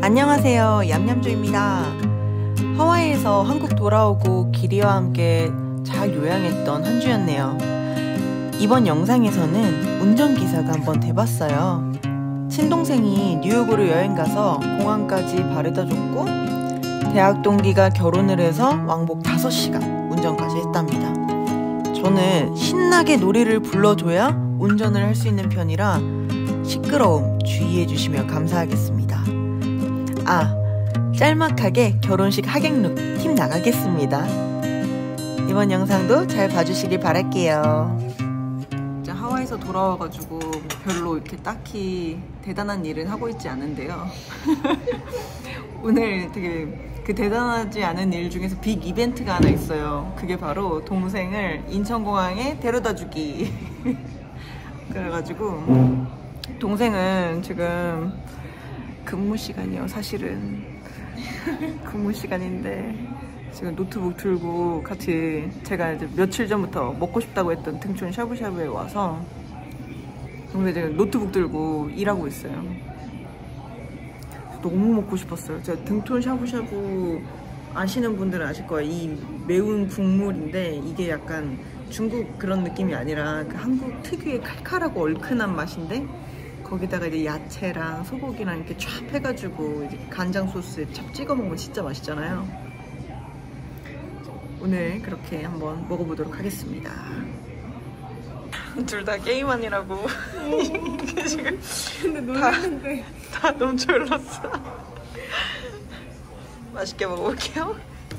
안녕하세요, 얌얌조입니다. 하와이에서 한국 돌아오고 기리와 함께 잘 요양했던 한 주였네요. 이번 영상에서는 운전기사가 한번 돼봤어요. 친동생이 뉴욕으로 여행가서 공항까지 바래다줬고 대학 동기가 결혼을 해서 왕복 5시간 운전까지 했답니다. 저는 신나게 노래를 불러줘야 운전을 할 수 있는 편이라 시끄러움 주의해 주시면 감사하겠습니다. 짤막하게 결혼식 하객룩 팀 나가겠습니다. 이번 영상도 잘 봐주시길 바랄게요. 하와이에서 돌아와가지고 별로 이렇게 딱히 대단한 일은 하고 있지 않은데요. 오늘 되게 그 대단하지 않은 일 중에서 빅 이벤트가 하나 있어요. 그게 바로 동생을 인천공항에 데려다주기. 그래가지고 동생은 지금 근무 시간이요. 사실은 근무 시간인데 지금 노트북 들고 같이 제가 이제 며칠 전부터 먹고 싶다고 했던 등촌 샤브샤브에 와서 동생이 지금 노트북 들고 일하고 있어요. 너무 먹고 싶었어요. 제가 등촌 샤브샤브 아시는 분들은 아실 거예요. 이 매운 국물인데 이게 약간 중국 그런 느낌이 아니라 그 한국 특유의 칼칼하고 얼큰한 맛인데 거기다가 이제 야채랑 소고기랑 이렇게 쫙 해가지고 이제 간장 소스에 찹 찍어 먹으면 진짜 맛있잖아요. 오늘 그렇게 한번 먹어보도록 하겠습니다. 둘 다 게임하느라고 지금 근데 놀랐는데 다 너무 졸랐어. 맛있게 먹어볼게요.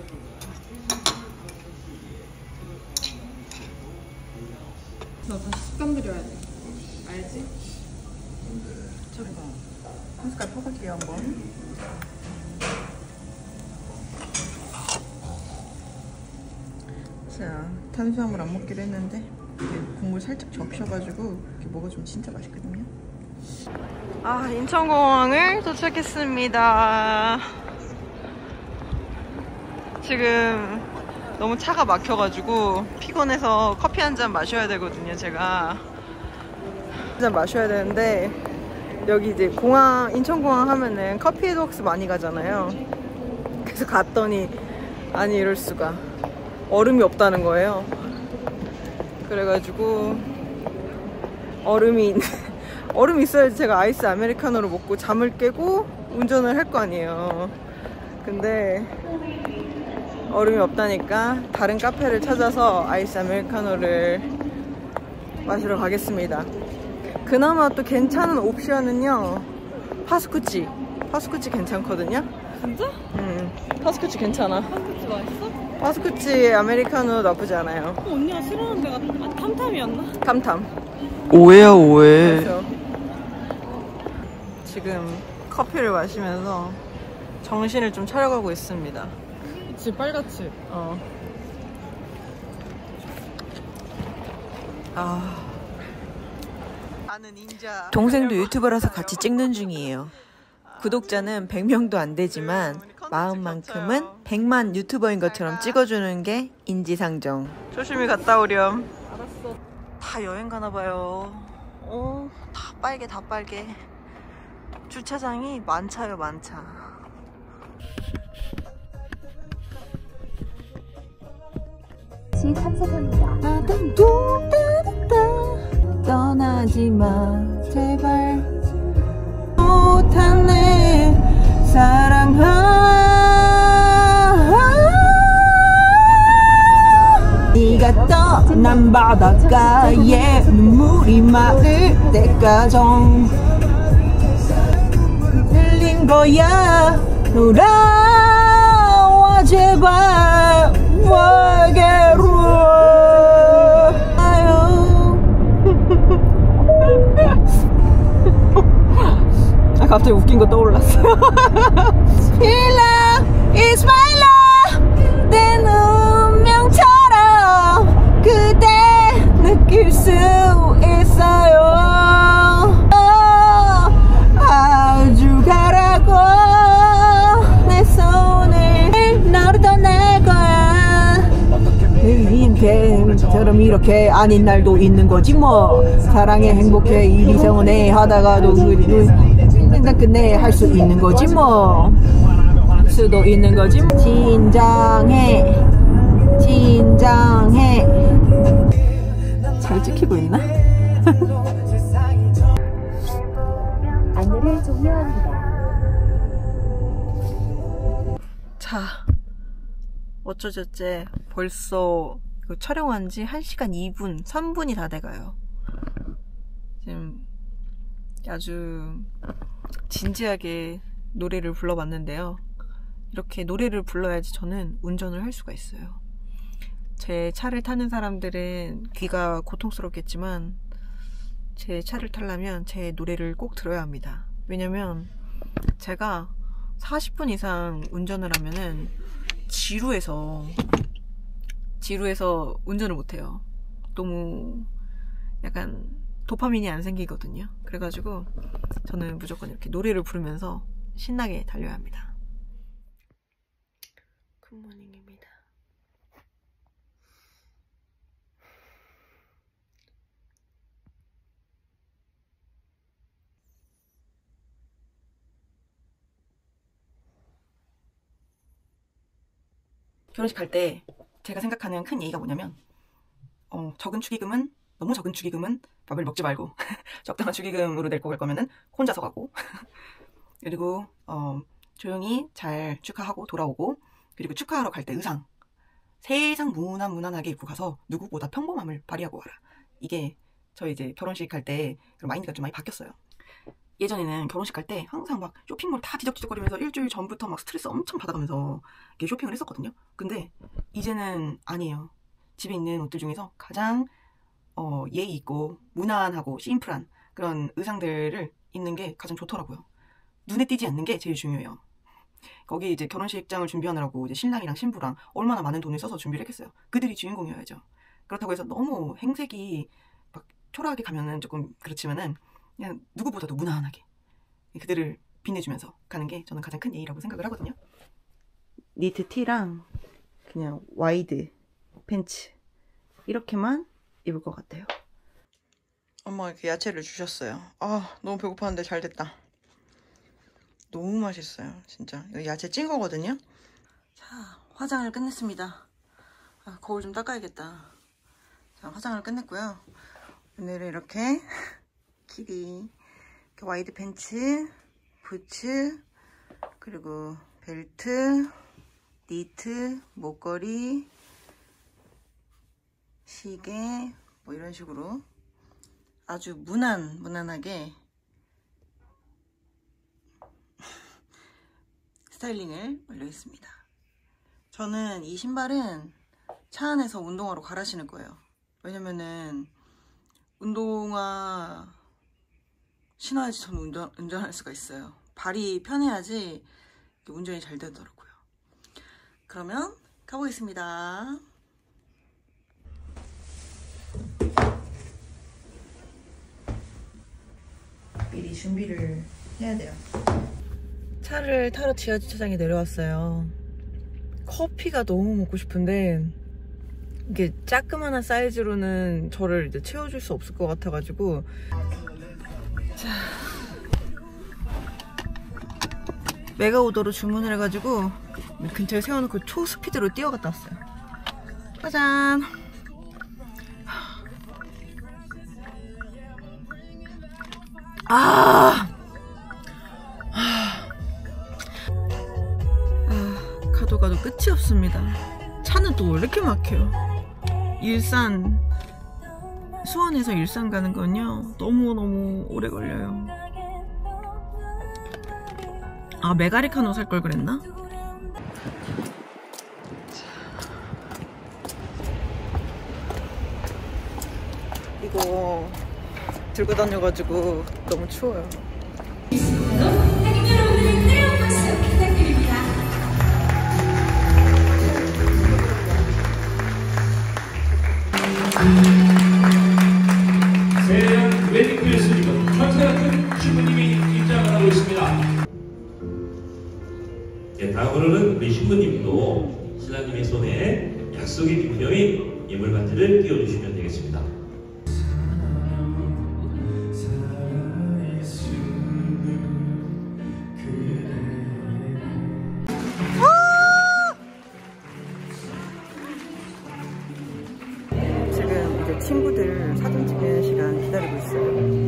너 다시 습관 들여야 돼. 알지? 저리가 한 숟갈 퍼갈게요 한번. 자, 탄수화물 안 먹기로 했는데 국물 살짝 적셔가지고 이렇게 먹어주면 진짜 맛있거든요. 인천공항을 도착했습니다. 지금 너무 차가 막혀가지고 피곤해서 커피 한 잔 마셔야 되거든요. 제가 한 잔 마셔야 되는데 여기 이제 공항, 인천공항 하면은 커피독스 많이 가잖아요. 그래서 갔더니 아니 이럴 수가 얼음이 없다는 거예요. 그래가지고 얼음이 있어야지 제가 아이스 아메리카노를 먹고 잠을 깨고 운전을 할 거 아니에요. 근데 얼음이 없다니까 다른 카페를 찾아서 아이스 아메리카노를 마시러 가겠습니다. 그나마 또 괜찮은 옵션은요 파스쿠치 괜찮거든요. 진짜? 파스쿠치 괜찮아. 파스쿠치 맛있어? 파스쿠치 아메리카노 나쁘지 않아요. 언니가 싫어하는 데가 탐탐이었나? 탐탐. 오해야 오해. 맞아. 지금 커피를 마시면서 정신을 좀 차려가고 있습니다. 그치, 빨갛지? 동생도 유튜버라서 같이 찍는 중이에요. 구독자는 100명도 안 되지만 마음만큼은 100만 유튜버인 것처럼 찍어주는 게 인지상정. 조심히 갔다 오렴. 알았어. 다 여행 가나봐요. 다 빨개. 주차장이 만차요, 만차. 탐색합니다. 떠나지마 제발. 못한 내 사랑아 네가 떠난 바닷가에 눈물이 마를 때까지 흘린 거야. 돌아와 제발 와게로. 갑자기 웃긴 거 떠올랐어. Your love is my love. 내 운명처럼 그대 느낄 수 있어요. 아주 가라고 내 손을 너를 떠날 거야. 게임처럼 이렇게 아닌 날도 있는 거지 뭐. 사랑에 행복해 이리저리 하다가도 일단 끝내 할 수 있는 거지 뭐. 할 수도 있는 거지. 진정해. 진정해. 잘 찍히고 있나? 안내를 종료합니다. 자, 어쩌저째 벌써 이거 촬영한 지 1시간 2분, 3분이 다 돼가요. 지금 아주 진지하게 노래를 불러봤는데요. 이렇게 노래를 불러야지 저는 운전을 할 수가 있어요. 제 차를 타는 사람들은 귀가 고통스럽겠지만 제 차를 타려면 제 노래를 꼭 들어야 합니다. 왜냐면 제가 40분 이상 운전을 하면은 지루해서 운전을 못해요. 너무 약간 도파민이 안 생기거든요. 그래가지고 저는 무조건 이렇게 노래를 부르면서 신나게 달려야 합니다. 굿모닝입니다. 결혼식 할 때 제가 생각하는 큰 예의가 뭐냐면 너무 적은 축의금은 밥을 먹지 말고 적당한 축의금으로 내고 갈 거면은 혼자서 가고 그리고 조용히 잘 축하하고 돌아오고, 그리고 축하하러 갈 때 의상 세상 무난하게 입고 가서 누구보다 평범함을 발휘하고 와라. 이게 저희 이제 결혼식 할 때 마인드가 좀 많이 바뀌었어요. 예전에는 결혼식 갈 때 항상 막 쇼핑몰 다 뒤적뒤적거리면서 일주일 전부터 막 스트레스 엄청 받아가면서 이렇게 쇼핑을 했었거든요. 근데 이제는 아니에요. 집에 있는 옷들 중에서 가장 예의 있고 무난하고 심플한 그런 의상들을 입는 게 가장 좋더라고요. 눈에 띄지 않는 게 제일 중요해요. 거기 이제 결혼식장을 준비하느라고 이제 신랑이랑 신부랑 얼마나 많은 돈을 써서 준비를 했겠어요. 그들이 주인공이어야죠. 그렇다고 해서 너무 행색이 막 초라하게 가면은 조금 그렇지만은 그냥 누구보다도 무난하게 그들을 빛내주면서 가는 게 저는 가장 큰 예의라고 생각을 하거든요. 니트 티랑 그냥 와이드 팬츠 이렇게만 입을 것 같아요. 엄마가 이렇게 야채를 주셨어요. 아, 너무 배고팠는데 잘 됐다. 너무 맛있어요, 진짜. 이거 야채 찐 거거든요. 자, 화장을 끝냈습니다. 아, 거울 좀 닦아야겠다. 자, 화장을 끝냈고요. 오늘은 이렇게 키리 이렇게 와이드 팬츠, 부츠, 그리고 벨트, 니트, 목걸이, 시계 뭐 이런 식으로 아주 무난하게 스타일링을 완료했습니다. 저는 이 신발은 차 안에서 운동화로 갈아 신을 거예요. 왜냐면은 운동화 신어야지 저는 운전할 수가 있어요. 발이 편해야지 운전이 잘 되더라고요. 그러면 가보겠습니다. 미리 준비를 해야 돼요. 차를 타러 지하주차장에 내려왔어요. 커피가 너무 먹고 싶은데 이게 자그마한 사이즈로는 저를 이제 채워줄 수 없을 것 같아가지고, 자, 메가오더로 주문을 해가지고 근처에 세워놓고 초스피드로 뛰어갔다 왔어요. 짜잔. 가도 끝이 없습니다. 차는 또 왜 이렇게 막혀요? 수원에서 일산 가는 건요 너무 오래 걸려요. 아, 메가리카노 살 걸 그랬나? 이거 들고 다녀가지고 너무 추워요. 새해년 웨딩 드레스님은 천사같은 신부님이 입장을 하고 있습니다. 네, 다음으로는 우리 신부님도 신랑님의 손에 약속의 기념인 예물 반지를 끼워주시면 되겠습니다. 기다리고 있어요.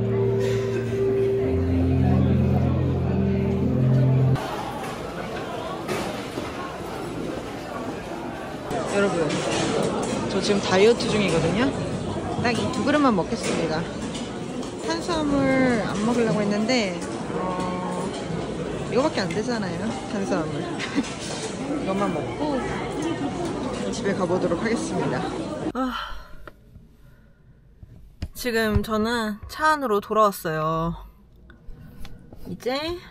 여러분, 저 지금 다이어트 중이거든요. 딱 이 2그릇만 먹겠습니다. 탄수화물 안 먹으려고 했는데 이거밖에 안 되잖아요, 탄수화물. 이것만 먹고 집에 가보도록 하겠습니다. 지금 저는 차 안으로 돌아왔어요. 이제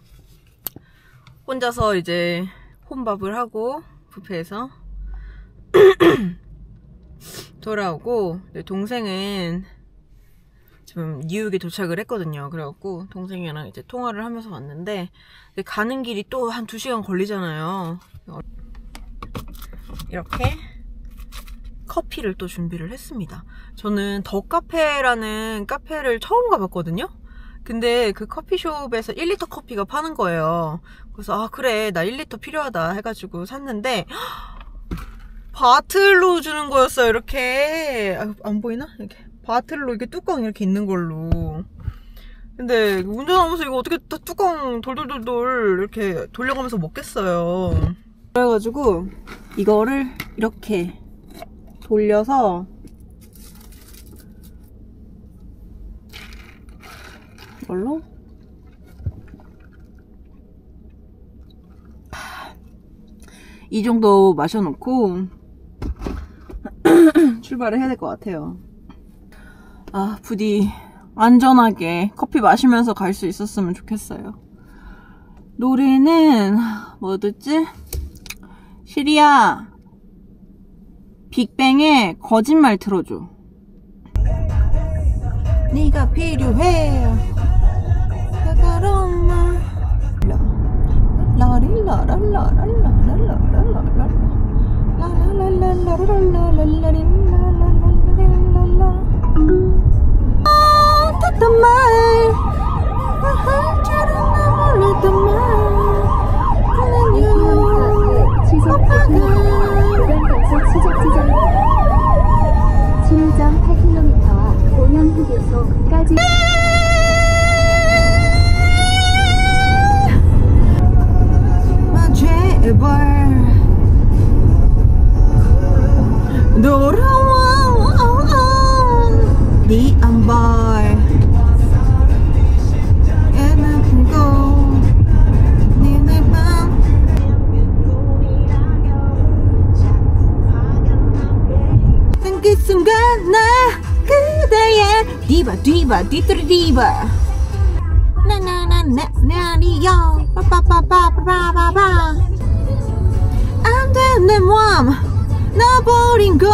혼자서 이제 혼밥을 하고 뷔페에서 돌아오고, 동생은 지금 뉴욕에 도착을 했거든요. 그래갖고 동생이랑 이제 통화를 하면서 왔는데, 가는 길이 또 한 2시간 걸리잖아요. 이렇게 커피를 또 준비를 했습니다. 저는 더 카페라는 카페를 처음 가봤거든요. 근데 그 커피숍에서 1리터 커피가 파는 거예요. 그래서 아 그래, 나 1리터 필요하다 해가지고 샀는데 바틀로 주는 거였어요. 이렇게 안 보이나? 이렇게 바틀로 이렇게 뚜껑 이렇게 있는 걸로. 근데 운전하면서 이거 어떻게 뚜껑 돌돌돌돌 이렇게 돌려가면서 먹겠어요. 그래가지고 이거를 이렇게 돌려서 이걸로 이 정도 마셔놓고 출발을 해야 될 것 같아요. 아, 부디 안전하게 커피 마시면서 갈 수 있었으면 좋겠어요. 노래는 뭐 듣지? 시리야, 빅뱅의 거짓말 틀어줘. 네가 필요해. 가가로운 말. 디바 디트리 디바 나나나나나리요 빠빠빠빠빠빠빠 안돼 내 몸 나 버린 걸.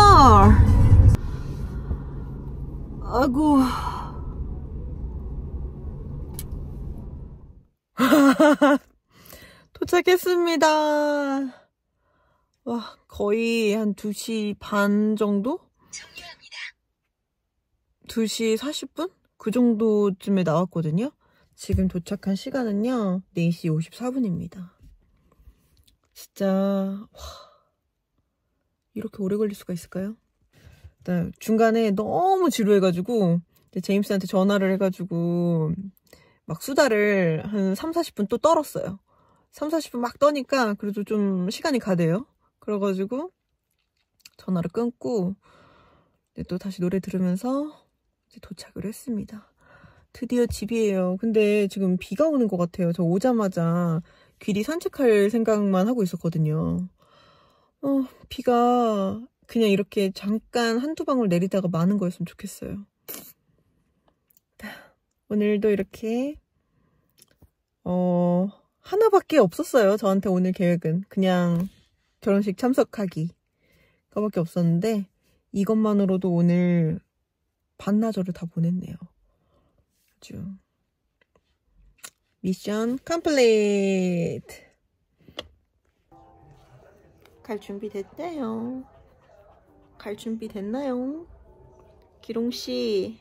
아이고. 도착했습니다. 와, 거의 한 2시 반 정도? 2시 40분? 그 정도쯤에 나왔거든요. 지금 도착한 시간은요 4시 54분입니다 진짜 와, 이렇게 오래 걸릴 수가 있을까요? 일단 중간에 너무 지루해가지고 제임스한테 전화를 해가지고 막 수다를 한 3-40분 또 떨었어요. 3-40분 막 떠니까 그래도 좀 시간이 가대요. 그래가지고 전화를 끊고 또 다시 노래 들으면서 도착을 했습니다. 드디어 집이에요. 근데 지금 비가 오는 것 같아요. 저 오자마자 귀리 산책할 생각만 하고 있었거든요. 비가 그냥 이렇게 잠깐 한두 방울 내리다가 마는 거였으면 좋겠어요. 오늘도 이렇게 하나밖에 없었어요. 저한테 오늘 계획은 그냥 결혼식 참석하기 그거밖에 없었는데 이것만으로도 오늘 반나절을 다 보냈네요. 아주 미션 컴플리트. 갈 준비 됐나요? 갈 준비 됐나요? 기롱씨,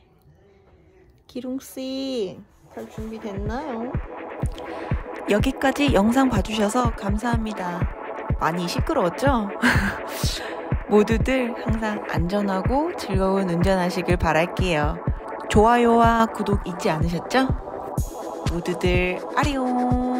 기롱씨, 갈 준비 됐나요? 여기까지 영상 봐주셔서 감사합니다. 많이 시끄러웠죠? 모두들 항상 안전하고 즐거운 운전하시길 바랄게요. 좋아요와 구독 잊지 않으셨죠? 모두들 아리옹.